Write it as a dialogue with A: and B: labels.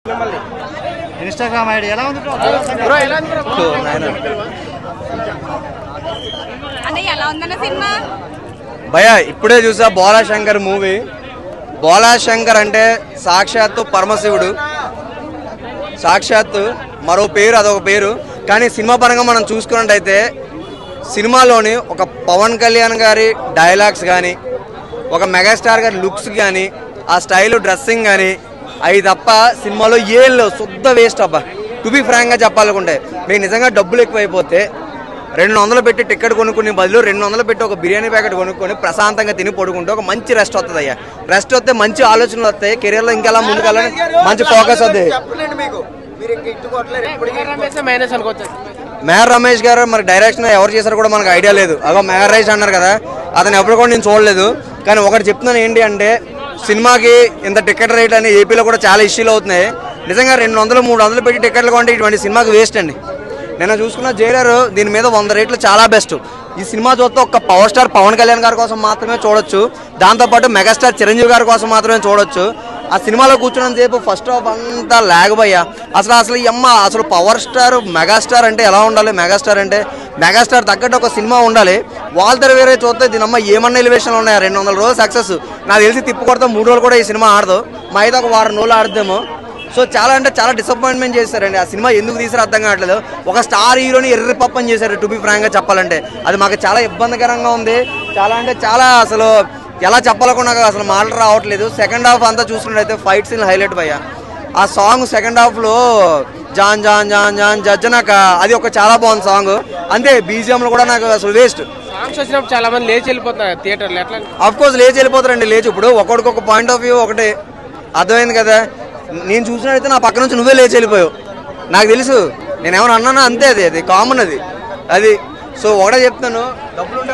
A: Instagram ID ఎలా ఉంది
B: bro ఎలా ఉంది బ్రో
C: అన్నయ్య ఎలా ఉందన్న సినిమా
D: భయ్యా ఇప్పుడే చూసా బోలా శంకర్ మూవీ. బోలా శంకర్ అంటే సాక్షాత్తు పరమశివుడు, సాక్షాత్తు మరో పేరు అదొక పేరు. కానీ సినిమా పరంగా మనం చూసుకున్నట్టయితే సినిమాలోని ఒక పవన్ కళ్యాణ్ గారి డైలాగ్స్ కానీ, ఒక మెగాస్టార్ గారి లుక్స్ కానీ, ఆ స్టైల్ డ్రెస్సింగ్ కానీ అవి తప్ప సినిమాలో ఏళ్ళు శుద్ధ వేస్ట్ అబ్బా. టు బి ఫ్రాంక్గా చెప్పాలనుకుంటే మీకు నిజంగా డబ్బులు ఎక్కువైపోతే 200 పెట్టి టికెట్ కొనుక్కునే బదులు 200 పెట్టి ఒక బిర్యానీ ప్యాకెట్ కొనుక్కొని ప్రశాంతంగా తిని పడుకుంటే ఒక మంచి రెస్ట్ వస్తుంది అయ్యా. రెస్ట్ వస్తే మంచి ఆలోచనలు వస్తాయి, కెరీర్లో ఇంకెలా ముందుకెళ్ళని మంచి ఫోకస్ వస్తుంది. మేఘర్ రమేష్ గారు మరి డైరెక్షన్ ఎవరు చేశారో కూడా మనకు ఐడియా లేదు. అదో మేఘర్ రమేష్ అన్నారు కదా, అతను ఎప్పుడు కూడా నేను చూడలేదు. కానీ ఒకటి చెప్తున్నాను ఏంటి అంటే సినిమాకి ఇంత టికెట్ రేట్ అని ఏపీలో కూడా చాలా ఇష్యూలు అవుతున్నాయి. నిజంగా 200-300 పెట్టి టికెట్లు కొంటే ఇటువంటి సినిమాకి వేస్ట్ అండి. నేను చూసుకున్న జైలర్ దీని మీద 100 రేట్లు చాలా బెస్ట్. ఈ సినిమా చూస్తే ఒక్క పవర్ స్టార్ పవన్ కళ్యాణ్ గారి కోసం మాత్రమే చూడొచ్చు, దాంతోపాటు మెగాస్టార్ చిరంజీవి గారి కోసం మాత్రమే చూడొచ్చు. ఆ సినిమాలో కూర్చున్నంత సేపు ఫస్ట్ హాఫ్ అంతా లాగబోయ్యా. అసలు ఈ అమ్మ అసలు పవర్ స్టార్ మెగాస్టార్ అంటే ఎలా ఉండాలి? మెగాస్టార్ అంటే మెగాస్టార్ తగ్గట్టు ఒక సినిమా ఉండాలి. వాళ్ళ వేరే చూస్తే దీని అమ్మ ఏమన్నా ఎలివేషన్లు ఉన్నాయా? 200 రోజులు సక్సెస్. నాకు తెలిసి తిప్పు కొడతా 3 రోజులు కూడా ఈ సినిమా ఆడదు, మా అయితే ఒక 1 రోజులు ఆడదేమో. సో చాలా అంటే చాలా డిసప్పాయింట్మెంట్ చేశారండి. ఆ సినిమా ఎందుకు తీసారో అర్థం కావట్లేదు. ఒక స్టార్ హీరోని ఎర్రి పప్పని చేశారు. టు బి ఫ్రాంక్గా చెప్పాలంటే అది మాకు చాలా ఇబ్బందికరంగా ఉంది. చాలా అంటే చాలా అసలు ఎలా చెప్పాలకుండా అసలు మాటలు రావట్లేదు. సెకండ్ హాఫ్ అంతా చూసుకున్నట్టయితే ఫైట్ సీన్ హైలైట్ భయ్యా. ఆ సాంగ్ సెకండ్ హాఫ్లో జాన్ జాన్ జాన్ జాన్ జడ్జ్ నాకు అది ఒక చాలా బాగుంది సాంగ్. అంతే బీజిఎంలు కూడా నాకు అసలు వేస్ట్.
B: సాంగ్స్ వచ్చినప్పుడు చాలా మంది లేచి వెళ్ళిపోతున్నారు థియేటర్లో. ఎట్లా
D: అఫ్ కోర్స్ లేచి వెళ్ళిపోతారండి. లేచి ఇప్పుడు ఒక్కొక్కడికి పాయింట్ ఆఫ్ వ్యూ ఒకటి అర్థమైంది కదా. నేను చూసినట్టయితే నా పక్క నుంచి నువ్వే లేచి వెళ్ళిపోయావు. నాకు తెలుసు నేనేమన్నా అన్నానా అంతే, అది కామన్ అది. సో ఒకటే చెప్తాను, డబ్బులు